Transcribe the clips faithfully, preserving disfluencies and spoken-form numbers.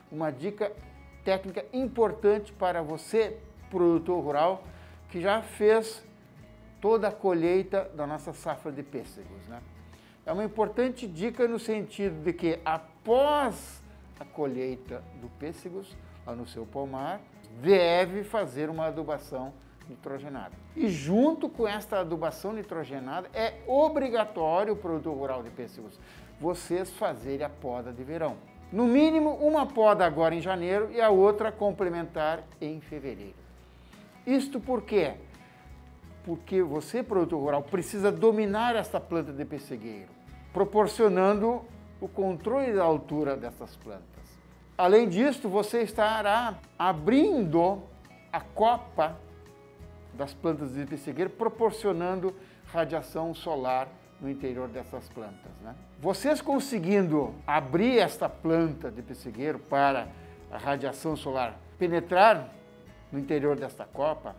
uma dica técnica importante para você, produtor rural, que já fez toda a colheita da nossa safra de pêssegos, né? É uma importante dica no sentido de que após a colheita do pêssegos, lá no seu pomar, deve fazer uma adubação nitrogenada. E junto com esta adubação nitrogenada, é obrigatório o produtor rural de pêssegos vocês fazerem a poda de verão. No mínimo, uma poda agora em janeiro e a outra complementar em fevereiro. Isto por quê? Porque você, produtor rural, precisa dominar esta planta de pessegueiro, proporcionando o controle da altura dessas plantas. Além disso, você estará abrindo a copa das plantas de pessegueiro, proporcionando radiação solar no interior dessas plantas, né? Vocês conseguindo abrir esta planta de pessegueiro para a radiação solar penetrar no interior desta copa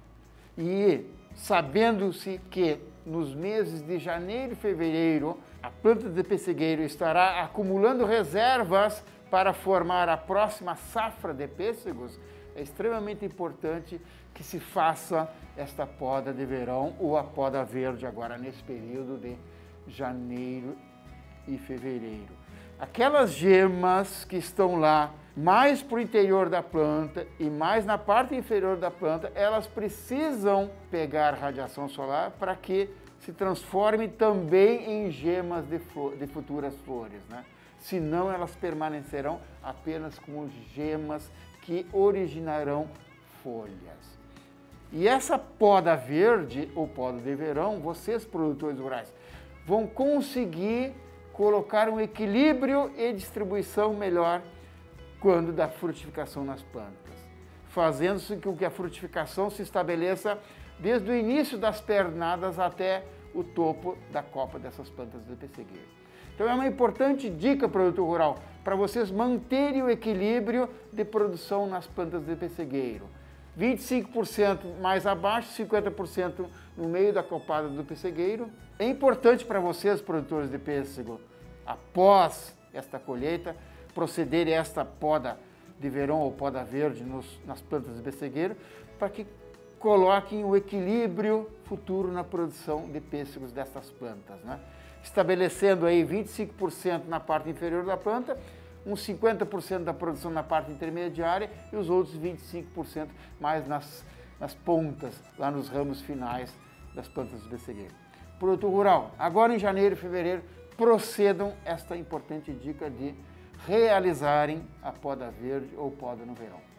e sabendo-se que nos meses de janeiro e fevereiro a planta de pessegueiro estará acumulando reservas para formar a próxima safra de pêssegos, é extremamente importante que se faça esta poda de verão ou a poda verde agora nesse período de janeiro e fevereiro. Aquelas gemas que estão lá mais para o interior da planta e mais na parte inferior da planta, elas precisam pegar radiação solar para que se transformem também em gemas de, flor, de futuras flores, né? Senão elas permanecerão apenas como gemas que originarão folhas. E essa poda verde ou poda de verão, vocês produtores rurais, vão conseguir colocar um equilíbrio e distribuição melhor quando da frutificação nas plantas, fazendo com que a frutificação se estabeleça desde o início das pernadas até o topo da copa dessas plantas de pessegueiro. Então é uma importante dica, produtor rural, para vocês manterem o equilíbrio de produção nas plantas de pessegueiro. vinte e cinco por cento mais abaixo, cinquenta por cento no meio da copada do pessegueiro. É importante para vocês, produtores de pêssego, após esta colheita, procederem a esta poda de verão ou poda verde nos, nas plantas de pessegueiro, para que coloquem o equilíbrio futuro na produção de pêssegos dessas plantas, né? Estabelecendo aí vinte e cinco por cento na parte inferior da planta, uns cinquenta por cento da produção na parte intermediária e os outros vinte e cinco por cento mais nas, nas pontas, lá nos ramos finais das plantas de pessegueiro. Produtor rural, agora em janeiro e fevereiro, procedam esta importante dica de realizarem a poda verde ou poda no verão.